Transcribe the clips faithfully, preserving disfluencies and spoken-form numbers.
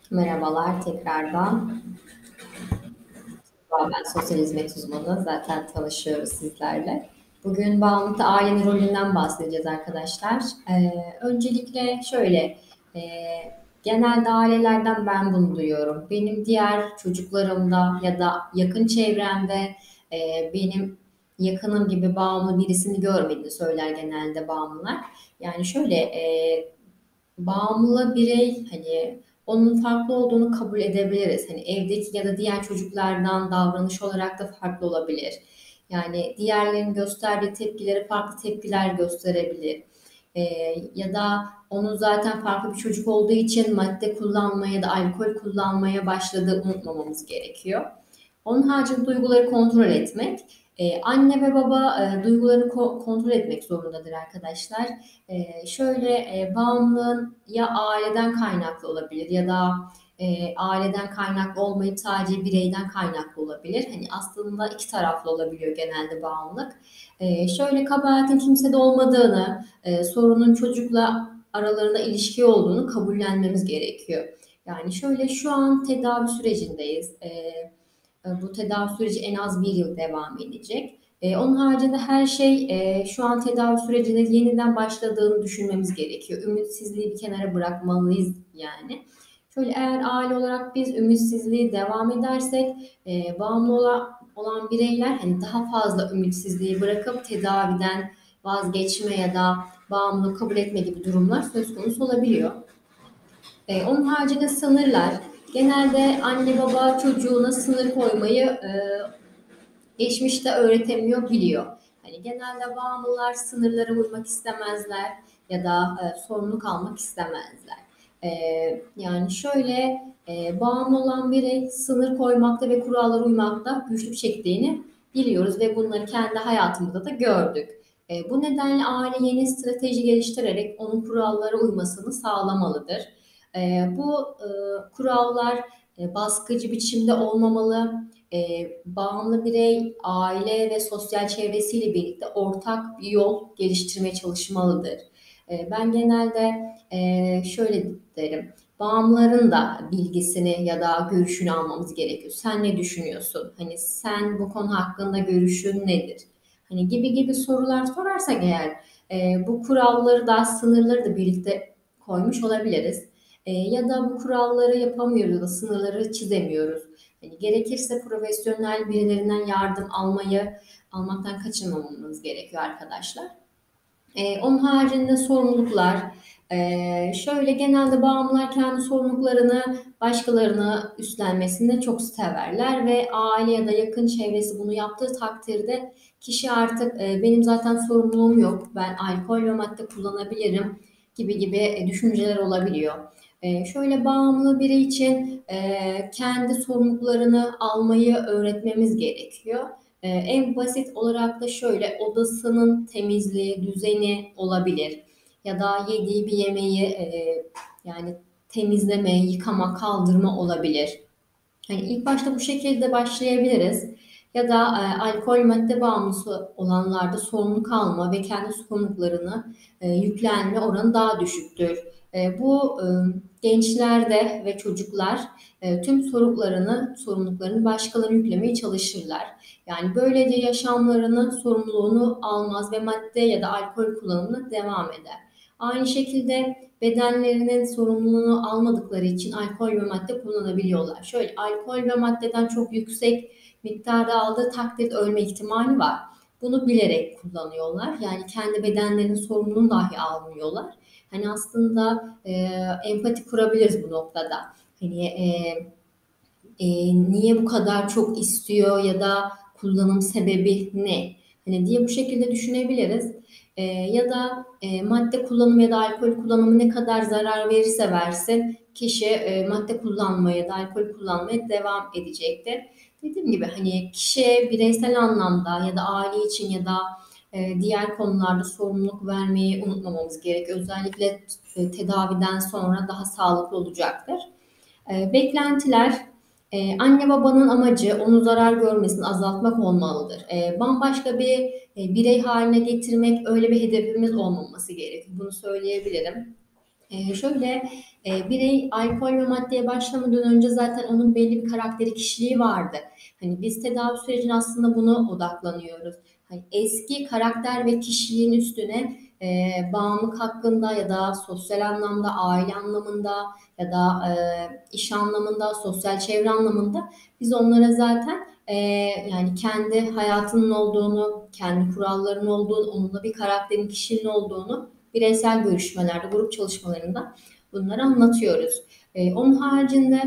Merhabalar tekrardan. Ben sosyal hizmet uzmanı. Zaten tanışıyoruz sizlerle. Bugün bağımlılıkta ailenin rolünden bahsedeceğiz arkadaşlar. Eee, öncelikle şöyle, eee, genelde ailelerden ben bunu duyuyorum. Benim diğer çocuklarımda ya da yakın çevremde eee, benim yakınım gibi bağımlı birisini görmediğini söyler genelde bağımlılar. Yani şöyle, eee, bağımlı birey, hani, onun farklı olduğunu kabul edebiliriz. Hani, evdeki ya da diğer çocuklardan davranış olarak da farklı olabilir. Yani, diğerlerinin gösterdiği tepkilere farklı tepkiler gösterebilir. Eee, ya da onun zaten farklı bir çocuk olduğu için madde kullanmaya ya da alkol kullanmaya başladığını unutmamamız gerekiyor. Onun haricinde duyguları kontrol etmek. Eee, anne ve baba, eee, duygularını ko kontrol etmek zorundadır arkadaşlar. Eee, şöyle, eee, bağımlılığın ya aileden kaynaklı olabilir ya da, eee, aileden kaynaklı olmayıp sadece bireyden kaynaklı olabilir. Hani, aslında iki taraflı olabiliyor genelde bağımlılık. Eee, şöyle, kabahatin kimsede olmadığını, eee, sorunun çocukla aralarında ilişki olduğunu kabullenmemiz gerekiyor. Yani, şöyle, şu an tedavi sürecindeyiz. Eee, bu tedavi süreci en az bir yıl devam edecek. Eee, onun haricinde her şey, eee, şu an tedavi sürecine yeniden başladığını düşünmemiz gerekiyor. Ümitsizliği bir kenara bırakmalıyız yani. Şöyle, eğer aile olarak biz ümitsizliği devam edersek, eee, bağımlı ola olan bireyler, hani, daha fazla ümitsizliği bırakıp tedaviden vazgeçme ya da bağımlılığı kabul etme gibi durumlar söz konusu olabiliyor. Eee, onun haricinde sınırlar. Genelde anne baba çocuğuna sınır koymayı, eee, geçmişte öğretemiyor, biliyor. Hani, genelde bağımlılar sınırlara uymak istemezler ya da, eee, sorumluluk almak istemezler. Eee, yani şöyle, eee, bağımlı olan birey sınır koymakta ve kurallara uymakta güçlük çektiğini biliyoruz ve bunları kendi hayatımızda da gördük. Eee, bu nedenle aile yeni strateji geliştirerek onun kurallara uymasını sağlamalıdır. Eee, bu, ııı, kurallar, eee, baskıcı biçimde olmamalı. Eee, bağımlı birey aile ve sosyal çevresiyle birlikte ortak bir yol geliştirmeye çalışmalıdır. Eee, ben genelde, eee, şöyle derim, bağımlıların da bilgisini ya da görüşünü almamız gerekiyor. "Sen ne düşünüyorsun? Hani, sen bu konu hakkında görüşün nedir?" Hani, gibi gibi sorular sorarsak eğer, eee, bu kuralları da sınırları da birlikte koymuş olabiliriz. Eee, ya da bu kuralları yapamıyoruz ya da sınırları çizemiyoruz. Hani, gerekirse profesyonel birilerinden yardım almayı almaktan kaçınmamamız gerekiyor arkadaşlar. Eee, onun haricinde sorumluluklar, eee, şöyle, genelde bağımlılar kendi sorumluluklarını başkalarına üstlenmesini çok severler ve aile ya da yakın çevresi bunu yaptığı takdirde kişi artık, eee, "Benim zaten sorumluluğum yok, ben alkol ve madde kullanabilirim." gibi gibi, eee, düşünceler olabiliyor. Eee, şöyle, bağımlı biri için, eee, kendi sorumluluklarını almayı öğretmemiz gerekiyor. Eee, en basit olarak da şöyle, odasının temizliği, düzeni olabilir ya da yediği bir yemeği, eee, yani temizleme, yıkama, kaldırma olabilir. Hani, ilk başta bu şekilde başlayabiliriz ya da, eee, alkol, madde bağımlısı olanlarda sorumluluk alma ve kendi sorumluluklarını, eee, yüklenme oranı daha düşüktür. Eee, bu, ımm, gençlerde ve çocuklar, eee, tüm sorumluluklarını sorumluluklarını başkalarına yüklemeye çalışırlar. Yani, böylece yaşamlarının sorumluluğunu almaz ve madde ya da alkol kullanımına devam eder. Aynı şekilde bedenlerinin sorumluluğunu almadıkları için alkol ve madde kullanabiliyorlar. Şöyle, alkol ve maddeden çok yüksek miktarda aldığı takdirde ölme ihtimali var. Bunu bilerek kullanıyorlar. Yani kendi bedenlerinin sorumluluğunu dahi almıyorlar. Hani, aslında, eee, empati kurabiliriz bu noktada. Hani, eee, eee, niye bu kadar çok istiyor ya da kullanım sebebi ne? Hani, diye bu şekilde düşünebiliriz. Eee, ya da, eee, madde kullanımı ya da alkol kullanımı ne kadar zarar verirse versin kişi, eee, madde kullanmaya ya da alkol kullanmaya devam edecektir. Dediğim gibi, hani, kişiye bireysel anlamda ya da aile için ya da, eee, diğer konularda sorumluluk vermeyi unutmamamız gerekiyor. Özellikle t tedaviden sonra daha sağlıklı olacaktır. Eee, beklentiler, eee, anne babanın amacı onun zarar görmesini azaltmak olmalıdır. Eee, bambaşka bir, eee, birey hâline getirmek, öyle bir hedefimiz olmaması gerekir. Bunu söyleyebilirim. Eee, şöyle, eee, birey alkol ve maddeye başlamadan önce zaten onun belli bir karakteri, kişiliği vardı. Hani biz tedavi sürecine aslında buna odaklanıyoruz. Hani eski karakter ve kişiliğin üstüne eee, bağımlılık hakkında ya da sosyal anlamda, aile anlamında ya da eee, iş anlamında, sosyal çevre anlamında biz onlara zaten eee, yani kendi hayatının olduğunu, kendi kurallarının olduğunu, onunla bir karakterin, kişiliğin olduğunu bireysel görüşmelerde, grup çalışmalarında bunları anlatıyoruz. Ee, onun haricinde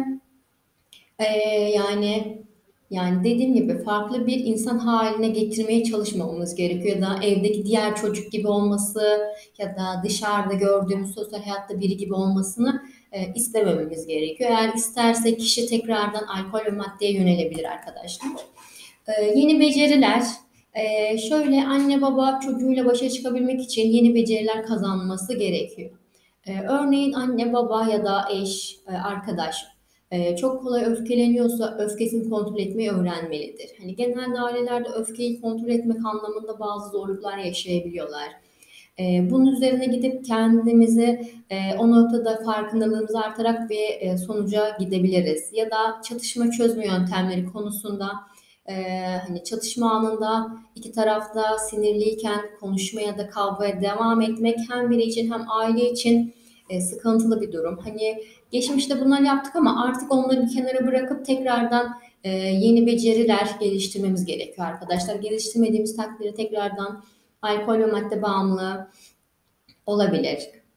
e, yani yani dediğim gibi farklı bir insan haline getirmeye çalışmamamız gerekiyor. Ya da evdeki diğer çocuk gibi olması ya da dışarıda gördüğümüz sosyal hayatta biri gibi olmasını e, istemememiz gerekiyor. Eğer isterse kişi tekrardan alkol ve maddeye yönelebilir arkadaşlar. Ee, yeni beceriler, ee, şöyle anne baba çocuğuyla başa çıkabilmek için yeni beceriler kazanması gerekiyor. Ee, örneğin anne baba ya da eş, e, arkadaş e, çok kolay öfkeleniyorsa öfkesini kontrol etmeyi öğrenmelidir. Hani genelde ailelerde öfkeyi kontrol etmek anlamında bazı zorluklar yaşayabiliyorlar. Ee, bunun üzerine gidip kendimizi e, o noktada farkındalığımızı artarak bir e, sonuca gidebiliriz. Ya da çatışma çözme yöntemleri konusunda e, hani çatışma anında iki tarafta sinirliyken konuşmaya da kavgaya devam etmek hem biri için hem aile için e, sıkıntılı bir durum. Hani geçmişte bunları yaptık ama artık onları bir kenara bırakıp tekrardan e, yeni beceriler geliştirmemiz gerekiyor arkadaşlar. Geliştirmediğimiz takdirde tekrardan alkol ve madde bağımlılığı olabilir.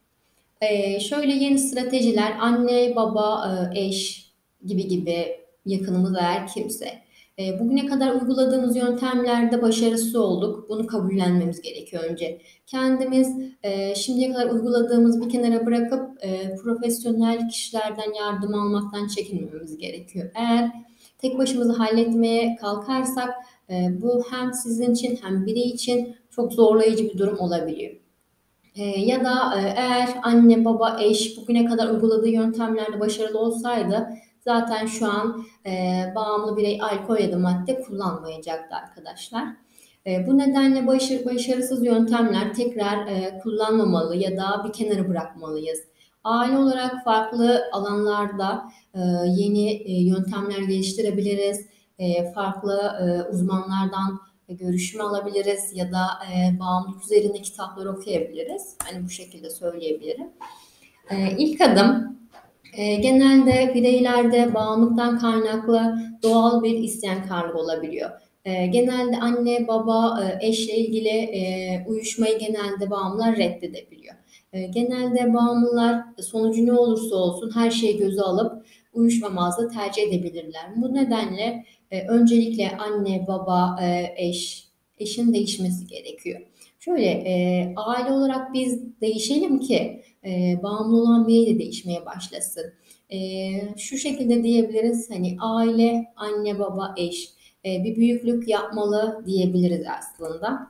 Ee, şöyle yeni stratejiler, anne, baba, e, eş gibi gibi yakınımız eğer kimse. E, bugüne kadar uyguladığımız yöntemlerde başarısız olduk. Bunu kabullenmemiz gerekiyor önce. Kendimiz e, şimdiye kadar uyguladığımız bir kenara bırakıp e, profesyonel kişilerden yardım almaktan çekinmememiz gerekiyor. Eğer tek başımıza halletmeye kalkarsak e, bu hem sizin için hem biri için çok zorlayıcı bir durum olabiliyor. E, ya da e, eğer anne, baba, eş bugüne kadar uyguladığı yöntemlerde başarılı olsaydı zaten şu an e, bağımlı birey alkol ya da madde kullanmayacaktı arkadaşlar. E, bu nedenle başarı, başarısız yöntemler tekrar e, kullanmamalı ya da bir kenara bırakmalıyız. Aile olarak farklı alanlarda e, yeni e, yöntemler geliştirebiliriz. E, farklı e, uzmanlardan görüşme alabiliriz ya da e, bağımlılık üzerine kitaplar okuyabiliriz. Hani bu şekilde söyleyebilirim. E, ilk adım e, genelde bireylerde bağımlılıktan kaynaklı doğal bir isyankarlık olabiliyor. E, genelde anne, baba, e, eşle ilgili e, uyuşmayı genelde bağımlılar reddedebiliyor. E, genelde bağımlılar sonucu ne olursa olsun her şeyi göze alıp uyuşmamazlığı tercih edebilirler. Bu nedenle e, öncelikle anne, baba, e, eş, eşin değişmesi gerekiyor. Şöyle e, aile olarak biz değişelim ki e, bağımlı olan birey de değişmeye başlasın. E, şu şekilde diyebiliriz hani aile, anne, baba, eş e, bir büyüklük yapmalı diyebiliriz aslında.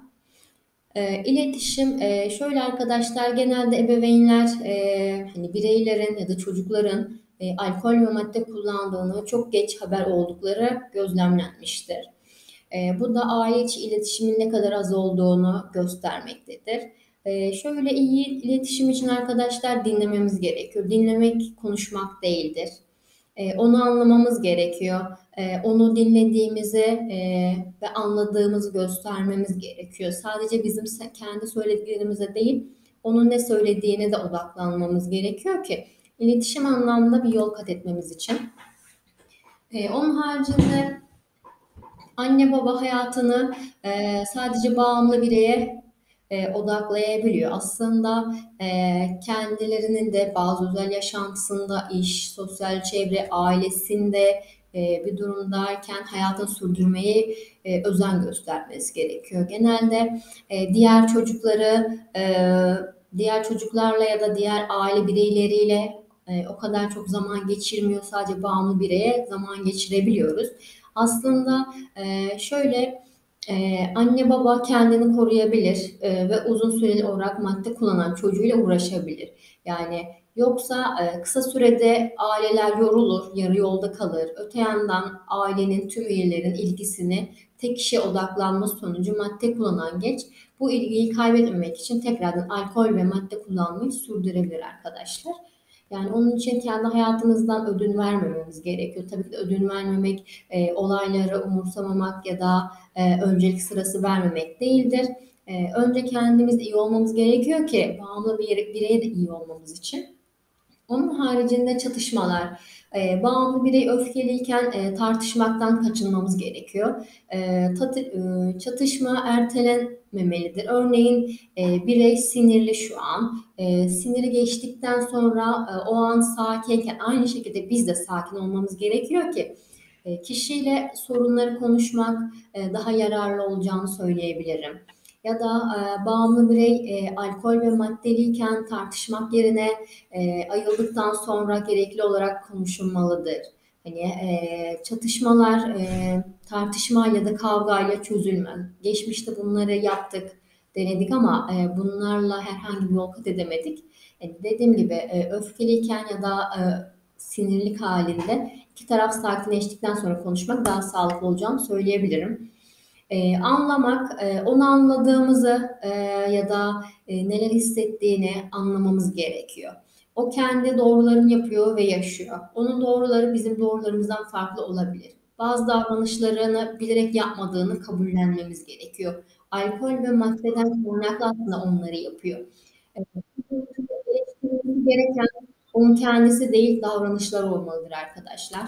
E, iletişim e, şöyle arkadaşlar genelde ebeveynler e, hani bireylerin ya da çocukların e, alkol ve madde kullandığını çok geç haber oldukları gözlemlenmiştir. E, bu da aile içi iletişimin ne kadar az olduğunu göstermektedir. E, şöyle iyi iletişim için arkadaşlar dinlememiz gerekiyor. Dinlemek konuşmak değildir. E, onu anlamamız gerekiyor. E, onu dinlediğimizi e, ve anladığımızı göstermemiz gerekiyor. Sadece bizim kendi söylediklerimize değil, onun ne söylediğine de odaklanmamız gerekiyor ki iletişim anlamda bir yol kat etmemiz için. E, onun haricinde anne baba hayatını e, sadece bağımlı bireye e, odaklayabiliyor. Aslında e, kendilerinin de bazı özel yaşantısında, iş, sosyal çevre, ailesinde e, bir durumdayken hayatını sürdürmeyi e, özen göstermesi gerekiyor. Genelde e, diğer çocukları, e, diğer çocuklarla ya da diğer aile bireyleriyle e, o kadar çok zaman geçirmiyor. Sadece bağımlı bireye zaman geçirebiliyoruz. Aslında e, şöyle e, anne baba kendini koruyabilir e, ve uzun süreli olarak madde kullanan çocuğuyla uğraşabilir. Yani yoksa e, kısa sürede aileler yorulur, yarı yolda kalır. Öte yandan ailenin tüm üyelerin ilgisini tek kişiye odaklanması sonucu madde kullanan genç bu ilgiyi kaybetmemek için tekrardan alkol ve madde kullanmayı sürdürebilir arkadaşlar. Yani onun için kendi hayatımızdan ödün vermememiz gerekiyor. Tabii ki de ödün vermemek, e, olayları umursamamak ya da e, öncelik sırası vermemek değildir. E, önce kendimiz iyi olmamız gerekiyor ki bağımlı bir bireye de iyi olmamız için. Onun haricinde çatışmalar. E, bağımlı birey öfkeliyken e, tartışmaktan kaçınmamız gerekiyor. E, tatı, e, çatışma ertelenmemelidir. Örneğin e, birey sinirli şu an. E, siniri geçtikten sonra e, o an sakinken aynı şekilde biz de sakin olmamız gerekiyor ki e, kişiyle sorunları konuşmak e, daha yararlı olacağını söyleyebilirim. Ya da e, bağımlı birey e, alkol ve maddeliyken tartışmak yerine e, ayıldıktan sonra gerekli olarak konuşulmalıdır. Hani e, çatışmalar e, tartışma ya da kavgayla çözülmez. Geçmişte bunları yaptık, denedik ama e, bunlarla herhangi bir yol kat edemedik. E, dediğim gibi e, öfkeliyken ya da e, sinirlik halinde iki taraf sakinleştikten sonra konuşmak daha sağlıklı olacağını söyleyebilirim. Ee, anlamak, e, onu anladığımızı e, ya da e, neler hissettiğini anlamamız gerekiyor. O kendi doğrularını yapıyor ve yaşıyor. Onun doğruları bizim doğrularımızdan farklı olabilir. Bazı davranışlarını bilerek yapmadığını kabullenmemiz gerekiyor. Alkol ve maddeden kaynaklı aslında onları yapıyor. Evet, eleştirilmesi gereken onun kendisi değil davranışlar olmalıdır arkadaşlar.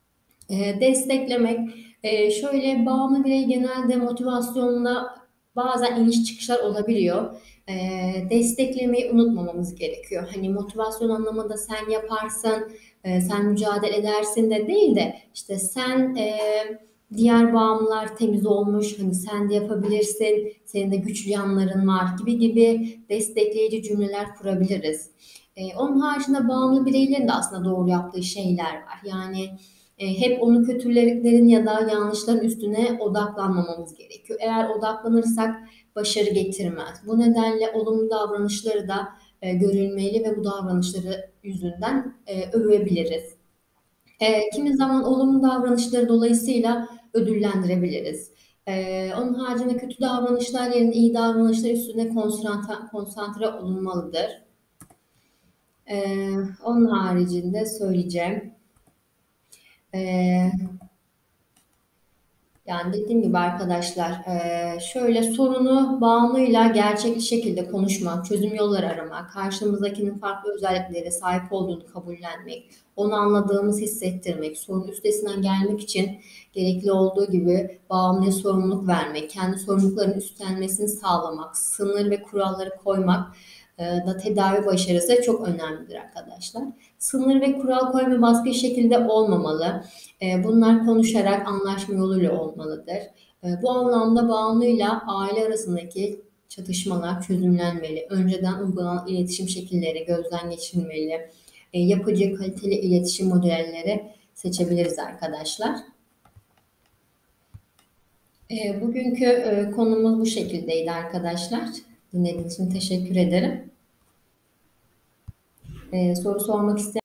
E, desteklemek. E, şöyle bağımlı birey genelde motivasyonla bazen iniş çıkışlar olabiliyor. E, desteklemeyi unutmamamız gerekiyor. Hani motivasyon anlamında sen yaparsın, e, sen mücadele edersin de değil de işte sen e, diğer bağımlılar temiz olmuş, hani sen de yapabilirsin, senin de güçlü yanların var gibi gibi destekleyici cümleler kurabiliriz. E, onun haricinde bağımlı bireylerin de aslında doğru yaptığı şeyler var. Yani e, hep onu kötülüklerin ya da yanlışların üstüne odaklanmamamız gerekiyor. Eğer odaklanırsak başarı getirmez. Bu nedenle olumlu davranışları da e, görülmeli ve bu davranışları yüzünden e, övebiliriz. E, kimi zaman olumlu davranışları dolayısıyla ödüllendirebiliriz. E, onun haricinde kötü davranışlar yerine iyi davranışlar üstüne konsantre, konsantre olunmalıdır. E, onun haricinde söyleyeceğim. E, Yani dediğim gibi arkadaşlar, eee, şöyle sorunu bağımlıyla gerçek şekilde konuşmak, çözüm yolları aramak, karşımızdakinin farklı özelliklere sahip olduğunu kabullenmek, onu anladığımızı hissettirmek, sorunun üstesinden gelmek için gerekli olduğu gibi bağımlıya sorumluluk vermek, kendi sorumluluklarının üstlenmesini sağlamak, sınır ve kuralları koymak eee, da tedavi başarısı çok önemlidir arkadaşlar. Sınır ve kural koyma baskı şekilde olmamalı. E, bunlar konuşarak anlaşma yoluyla olmalıdır. E, bu anlamda bağımlıyla aile arasındaki çatışmalar çözümlenmeli. Önceden uygulanan iletişim şekilleri gözden geçirilmeli. E, yapıcı, kaliteli iletişim modelleri seçebiliriz arkadaşlar. E, bugünkü e, konumuz bu şekildeydi arkadaşlar. Dinlediğiniz için teşekkür ederim. E, soru sormak isteyen